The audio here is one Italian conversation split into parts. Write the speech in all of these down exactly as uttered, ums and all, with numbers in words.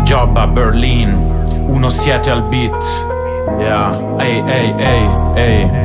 Giobba, Berlin, uno siete al beat. Yeah, ehi, ehi, ehi, ehi.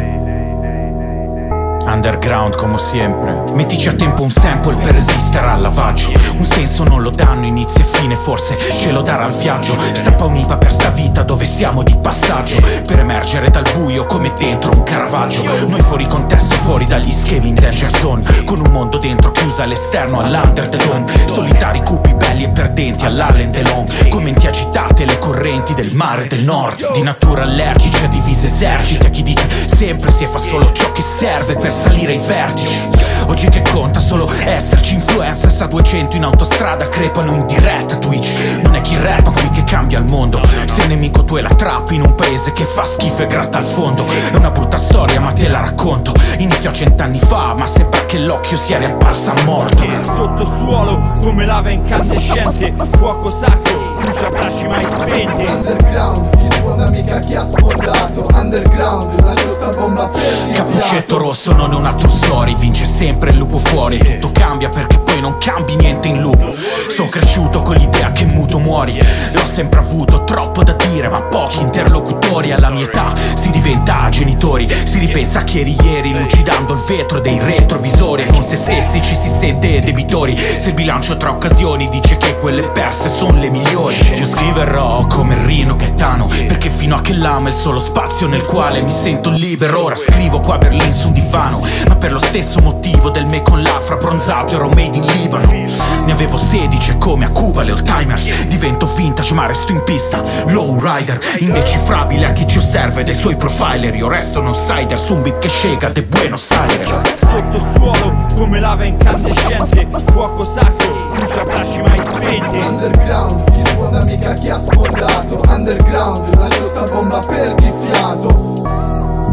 Underground come sempre. Mettici a tempo un sample per resistere al lavaggio. Un senso non lo danno, inizio e fine, forse ce lo darà il viaggio. Strappa un'ipa per sta vita dove siamo di passaggio, per emergere dal buio come dentro un Caravaggio. Noi fuori contesto, fuori dagli schemi in danger zone, con un mondo dentro chiuso all'esterno all'under the dome. Solitari, cupi, belli e perdenti all'Allen Delon, con menti agitate le correnti del mare del nord. Di natura allergici a divise eserciti, a chi dice sempre si fa solo ciò che serve per salire ai vertici. Oggi che conta solo esserci influencers a duecento in autostrada, crepano in diretta Twitch. Non è chi rappa qui che cambia il mondo, se il nemico tu è la trappa in un paese che fa schifo e gratta al fondo. È una brutta storia ma te la racconto, iniziò cent'anni fa ma sembra che l'occhio sia riapparsa morto. Sottosuolo come lava incandescente, fuoco sacro, brucia bracci mai spenti. Underground, chi sfonda mica chi ha sfondato. Underground, la giusta bomba per il Cappuccetto rosso non è una true story, vince sempre il lupo fuori. Tutto cambia perché poi non cambi niente in lupo. Sono cresciuto con l'idea che muto muori, l'ho sempre avuto troppo da dire ma pochi interlocutori. Alla mia età si diventa genitori, si ripensa che eri ieri lucidando il vetro dei retrovisori, e con se stessi ci si sente debitori. Se il bilancio tra occasioni dice che quelle perse sono le migliori, io scriverò come Rino Gaetano, perché fino a che l'amo è il solo spazio nel quale mi sento libero. Ora scrivo qua a Berlin su un divano, ma per lo stesso motivo del me con l'afra bronzato ero made in Libano. Ne avevo sedici e come a Cuba le old timers divento vintage ma resto in pista, low rider indecifrabile a chi ci osserva e dai suoi profiler. Io resto un outsider su un beat che scega de Buenos Aires. Sottosuolo come lava incandescente, fuoco sacro, brucia bracci mai spenti. Underground, chi sfonda mica chi ha sfondato. Underground, la giusta bomba per di fiato.